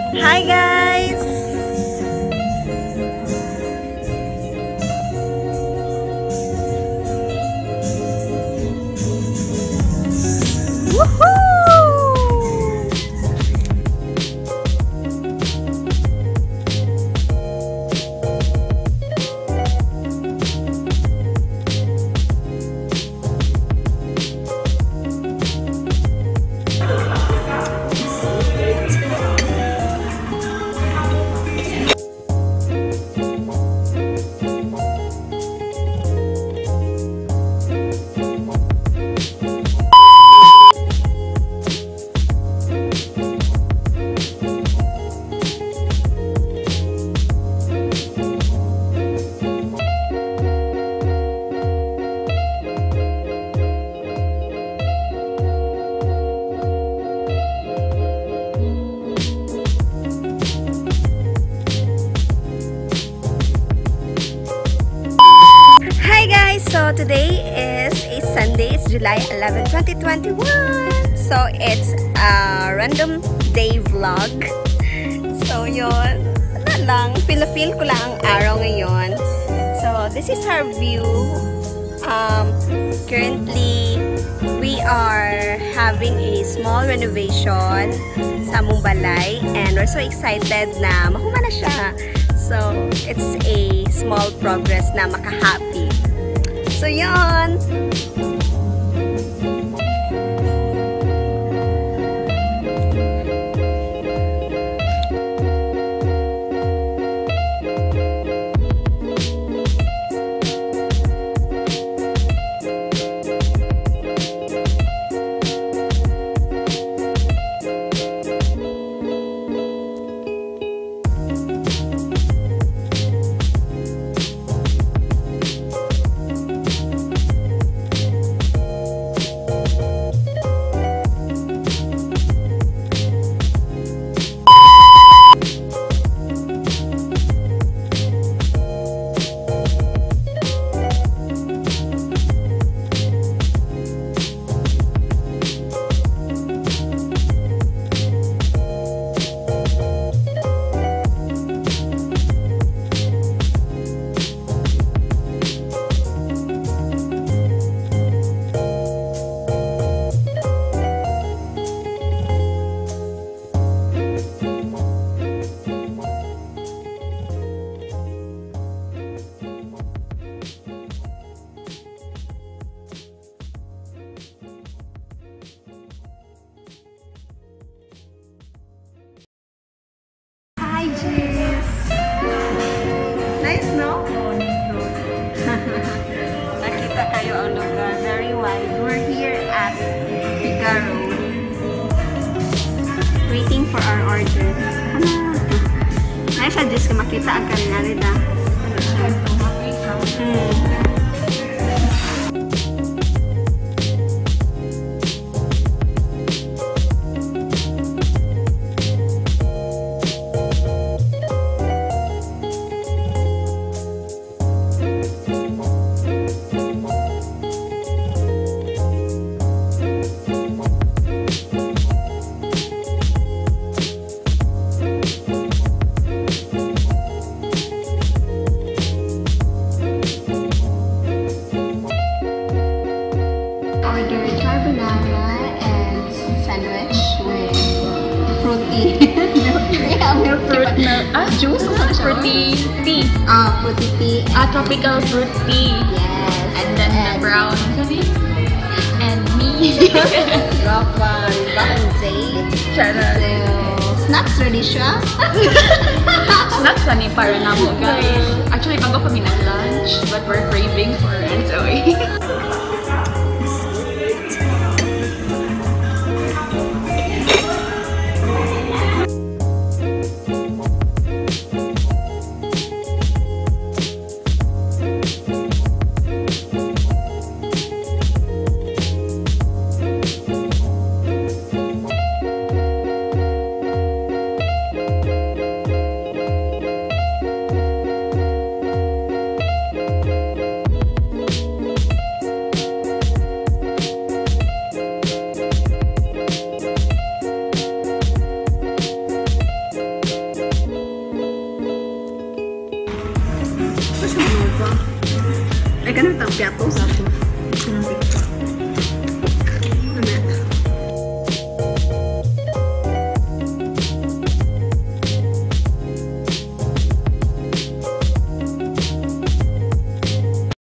Hi guys! Woohoo! So today is a Sunday, it's July 11, 2021. So it's a random day vlog. So yun, wala lang, feel ko lang ang araw ngayon. So this is our view. Currently, we are having a small renovation sa among balay and we're so excited na mahuman na siya. So it's a small progress na makahappy. So yun! Nice, no? Nakita kayo ang lugar. Very wide. We're here at Figaro. Waiting for our order. Ay, siya just makita ang kanina rin. Juice? Fruity tea. Fruity tea. Tropical fruit tea. Yes. And then the brown. And me. Rapan. Bakang date. So, snacks ready siya? Snacks na ni para na mo, guys. Actually, bago kami nag-lunch, but we're craving for enjoy. siya manupa. Ay, ganun ang piatos.